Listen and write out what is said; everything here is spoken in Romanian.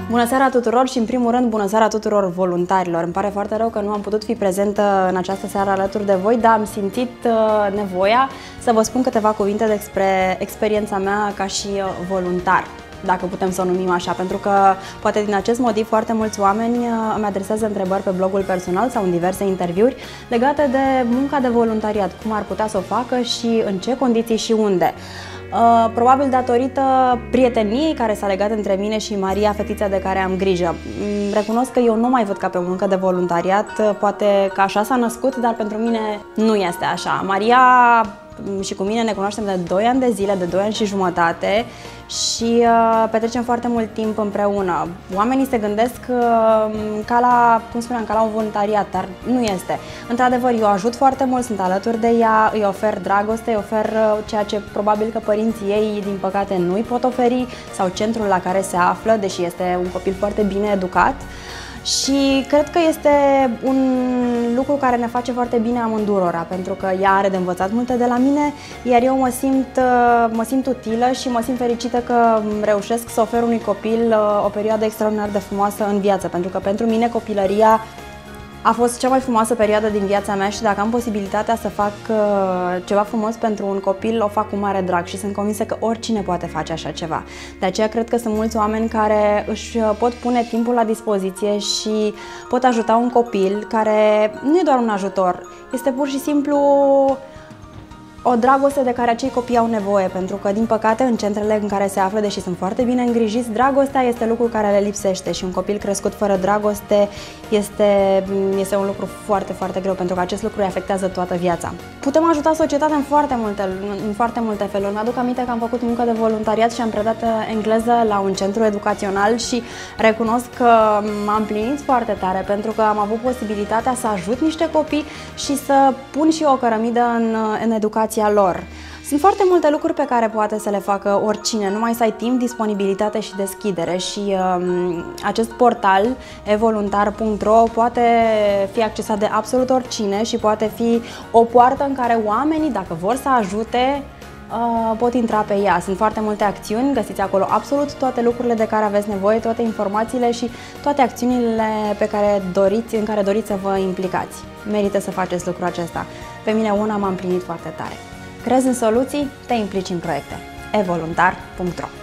Bună seara tuturor și în primul rând bună seara tuturor voluntarilor. Îmi pare foarte rău că nu am putut fi prezentă în această seară alături de voi, dar am simțit nevoia să vă spun câteva cuvinte despre experiența mea ca și voluntar, dacă putem să o numim așa, pentru că poate din acest motiv foarte mulți oameni îmi adresează întrebări pe blogul personal sau în diverse interviuri legate de munca de voluntariat, cum ar putea să o facă și în ce condiții și unde. Probabil datorită prieteniei care s-a legat între mine și Maria, fetița de care am grijă. Recunosc că eu nu mai văd ca pe o muncă de voluntariat, poate că așa s-a născut, dar pentru mine nu este așa. Maria și cu mine ne cunoaștem de 2 ani de zile, de 2 ani și jumătate și petrecem foarte mult timp împreună. Oamenii se gândesc ca la, cum spuneam, ca la un voluntariat, dar nu este. Într-adevăr, eu ajut foarte mult, sunt alături de ea, îi ofer dragoste, îi ofer ceea ce probabil că părinții ei, din păcate, nu îi pot oferi, sau centrul la care se află, deși este un copil foarte bine educat. Și cred că este un lucru care ne face foarte bine amândurora, pentru că ea are de învățat multe de la mine, iar eu mă simt utilă și mă simt fericită că reușesc să ofer unui copil o perioadă extraordinar de frumoasă în viață, pentru că pentru mine copilăria a fost cea mai frumoasă perioadă din viața mea și dacă am posibilitatea să fac ceva frumos pentru un copil, o fac cu mare drag și sunt convinsă că oricine poate face așa ceva. De aceea cred că sunt mulți oameni care își pot pune timpul la dispoziție și pot ajuta un copil care nu e doar un ajutor, este pur și simplu o dragoste de care acei copii au nevoie, pentru că, din păcate, în centrele în care se află, deși sunt foarte bine îngrijiți, dragostea este lucrul care le lipsește și un copil crescut fără dragoste este un lucru foarte, foarte greu, pentru că acest lucru îi afectează toată viața. Putem ajuta societatea în foarte multe feluri. Mi-aduc aminte că am făcut muncă de voluntariat și am predat engleză la un centru educațional și recunosc că m-am plinit foarte tare, pentru că am avut posibilitatea să ajut niște copii și să pun și eu o cărămidă în educația lor. Sunt foarte multe lucruri pe care poate să le facă oricine, numai să ai timp, disponibilitate și deschidere și acest portal evoluntar.ro poate fi accesat de absolut oricine și poate fi o poartă în care oamenii, dacă vor să ajute, pot intra pe ea. Sunt foarte multe acțiuni, găsiți acolo absolut toate lucrurile de care aveți nevoie, toate informațiile și toate acțiunile în care doriți să vă implicați. Merită să faceți lucrul acesta. Pe mine m-a împlinit foarte tare. Crezi în soluții? Te implici în proiecte. evoluntar.ro